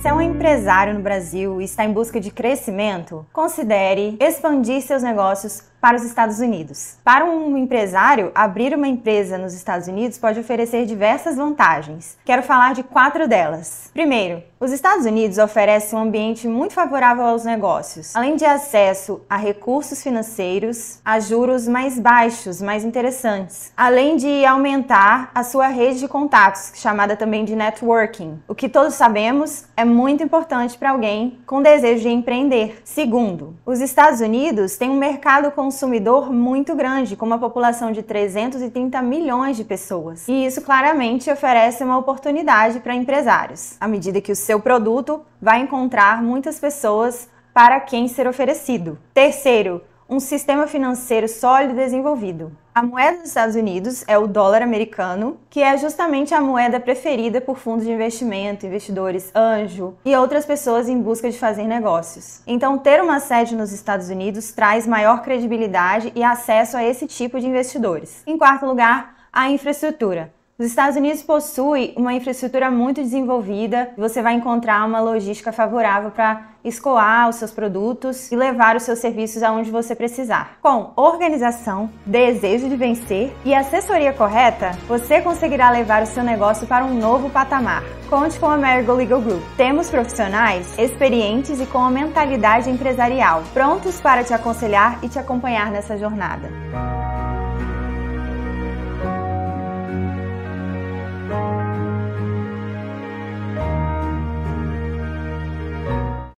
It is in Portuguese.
Você é um empresário no Brasil e está em busca de crescimento? Considere expandir seus negócios para os Estados Unidos. Para um empresário, abrir uma empresa nos Estados Unidos pode oferecer diversas vantagens. Quero falar de 4 delas. Primeiro, os Estados Unidos oferecem um ambiente muito favorável aos negócios, além de acesso a recursos financeiros, a juros mais baixos, mais interessantes, além de aumentar a sua rede de contatos, chamada também de networking, o que todos sabemos é muito importante para alguém com desejo de empreender. Segundo, os Estados Unidos têm um mercado consumidor muito grande, com uma população de 330 milhões de pessoas. E isso claramente oferece uma oportunidade para empresários, à medida que o seu produto vai encontrar muitas pessoas para quem ser oferecido. Terceiro, um sistema financeiro sólido e desenvolvido. A moeda dos Estados Unidos é o dólar americano, que é justamente a moeda preferida por fundos de investimento, investidores anjo e outras pessoas em busca de fazer negócios. Então, ter uma sede nos Estados Unidos traz maior credibilidade e acesso a esse tipo de investidores. Em quarto lugar, a infraestrutura. Os Estados Unidos possuem uma infraestrutura muito desenvolvida e você vai encontrar uma logística favorável para escoar os seus produtos e levar os seus serviços aonde você precisar. Com organização, desejo de vencer e assessoria correta, você conseguirá levar o seu negócio para um novo patamar. Conte com a Marigold Legal Group. Temos profissionais experientes e com uma mentalidade empresarial, prontos para te aconselhar e te acompanhar nessa jornada.